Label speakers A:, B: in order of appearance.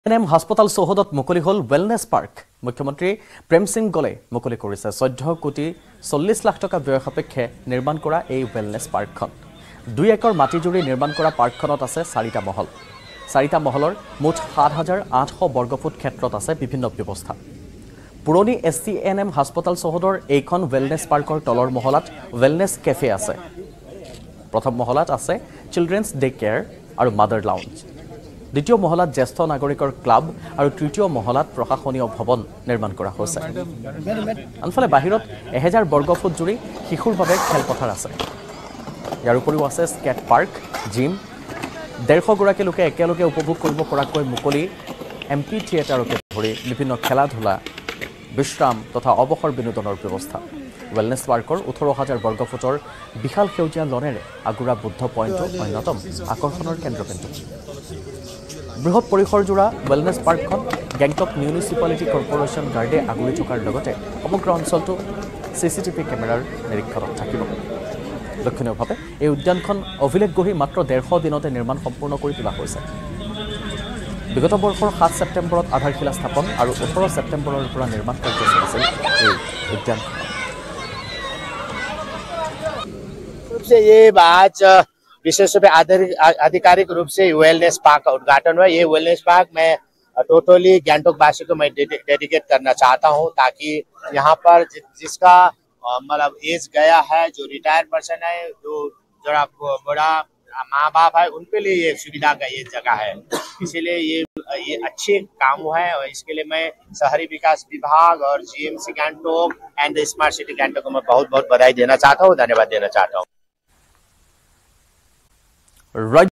A: NM হাস্পতাল চৌহদত মুকলি হল ওয়েলনেস পার্ক। মুখ্যমন্ত্ৰী প্ৰেম সিং গলে মুকলি কৰিছে 14 কোটি 40 লাখ টকা ব্যয় সাপেক্ষে নিৰ্মাণ কৰা এই ওয়েলনেস পাৰ্কখন 2 একৰ মাটি জুৰি নিৰ্মাণ কৰা পাৰ্কখনত আছে 4টা মহল। 4টা মহলৰ মুঠ 7800 বৰ্গফুট ক্ষেত্ৰত আছে বিভিন্ন ব্যৱস্থা। পুৰণি এছচিএনএম হাস্পতাল চৌহদৰ এইখন ওয়েলনেস পাৰ্কৰ তলৰ মহলাত ওয়েলনেস কেফে আছে। প্ৰথম মহলাত আছে চিলড্ৰেন্স ডে কেয়াৰ আৰু মাদাৰ লাউঞ্জ। দ্বিতীয় মহলাত জ্যেষ্ঠ নাগৰিকৰ ক্লাব আৰু তৃতীয় মহলাত প্ৰশাসনীয় ভৱন নিৰ্মাণ কৰা হৈছে। আনফালে বাহিৰত 1000 বৰ্গফুট জুৰি শিশুৰ বাবে খেলপথাৰ আছে। ইয়াৰ উপৰিও আছে স্কেট পাৰ্ক, জিম, 150 গৰাকী লোকে একেলগে উপভোগ কৰিব পৰাকৈ মুকলি এমপি থিয়েটাৰকে ধৰি বিভিন্ন খেলা-ধূলা, বিশ্ৰাম তথা অৱসৰ বিনোদনৰ ব্যৱস্থা। ওয়েলনেস পাৰ্কৰ 18000 বৰ্গফুটৰ বিশাল সেউজীয়া লনেৰে আগুৰা বুদ্ধ পইণ্টটো অন্যতম আকৰ্ষণৰ কেন্দ্ৰবিন্দু। বৃহৎ পৰিসৰজোৰা ওয়েলনেস পাৰ্কখন গেংটক মিউনিচিপালিটি কৰ্পোৰেশ্যন গাৰ্ডে আগুৰি থকাৰ লগতে সমগ্ৰ অঞ্চলটো চিচিটিভি কেমেৰাৰ নিৰীক্ষণত থাকিব। লক্ষণীয়ভাৱে এই উদ্যানখন অভিলেখ গঢ়ি মাত্ৰ 150 দিনতে নিৰ্মাণ সম্পূৰ্ণ কৰি তোলা হৈছে। বিগত বৰ্ষৰ 7 ছেপ্টেম্বৰত আধাৰশিলা স্থাপন আৰু 18 ছেপ্টেম্বৰৰ পৰা নিৰ্মাণ কাৰ্য চলিছিল এই উদ্যানখন।
B: ये आज विशेष रूप से आधिकारिक रूप से वेलनेस पार्क का उद्घाटन हुआ। ये वेलनेस पार्क मैं टोटली गैंगटॉक वासी को मैं डेडिकेट करना चाहता हूँ, ताकि यहाँ पर जिसका मतलब एज गया है, जो रिटायर्ड पर्सन है, जो जरा बड़ा माँ बाप है, उनके लिए ये सुविधा का ये जगह है। इसीलिए ये अच्छे काम है और इसके लिए मैं शहरी विकास विभाग और GMC Gangtok and the smart city Gangtok को मैं बहुत बहुत बधाई देना चाहता हूँ, धन्यवाद देना चाहता हूँ।